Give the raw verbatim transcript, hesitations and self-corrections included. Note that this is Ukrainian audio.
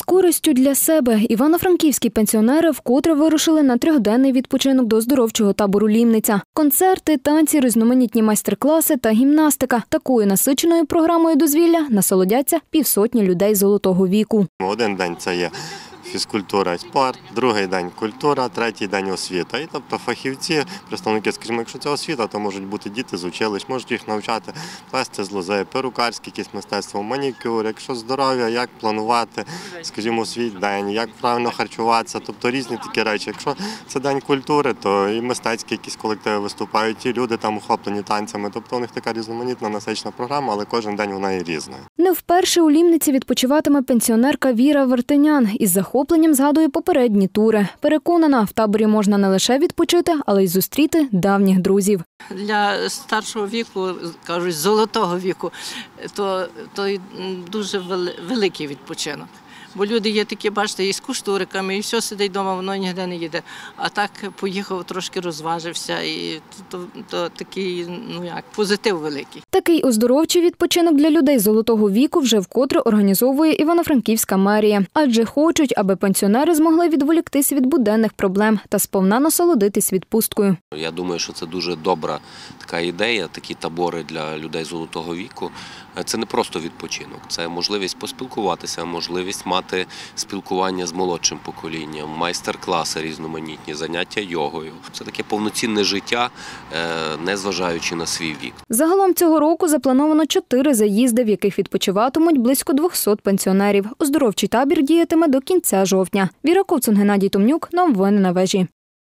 користю для себе івано-франківські пенсіонери вкотре вирушили на трьохденний відпочинок до оздоровчого табору «Лімниця». Концерти, танці, різноманітні майстер-класи та гімнастика. Такою насиченою програмою дозвілля насолодяться півсотні людей золотого віку. Один день це є фізкультура і спорт, другий день культура, третій день освіта. І тобто фахівці, представники, скажімо, якщо це освіта, то можуть бути діти з училищ, можуть їх навчати плести з лози, перукарське якесь мистецтво, манікюр, якщо здоров'я, як планувати, скажімо, свій день, як правильно харчуватися, тобто різні такі речі. Якщо це день культури, то і мистецькі якісь колективи виступають, і люди там охоплені танцями, тобто у них така різноманітна насичена програма, але кожен день вона є різною. Не вперше у Лімниці відпочиватиме пенсіонерка Віра Вартенян. Із захопленням згадує попередні тури. Переконана, в таборі можна не лише відпочити, але й зустріти давніх друзів. Для старшого віку, кажуть, золотого віку, то, то дуже великий відпочинок. Бо люди є такі, бачите, і з куштуриками, і все сидить вдома, воно ніде не їде. А так поїхав, трошки розважився, і то, то такий, ну як, позитив великий. Такий оздоровчий відпочинок для людей золотого віку вже вкотре організовує Івано-Франківська мерія. Адже хочуть, аби пенсіонери змогли відволіктись від буденних проблем та сповна насолодитись відпусткою. Я думаю, що це дуже добра така ідея, такі табори для людей золотого віку. Це не просто відпочинок, це можливість поспілкуватися, можливість мати спілкування з молодшим поколінням, майстер-класи різноманітні, заняття йогою. Це таке повноцінне життя, незважаючи на свій вік. Загалом цього року заплановано чотири заїзди, в яких відпочиватимуть близько двохсот пенсіонерів. Оздоровчий табір діятиме до кінця жовтня. Віра Ковцун, Геннадій Томнюк. Новини на вежі.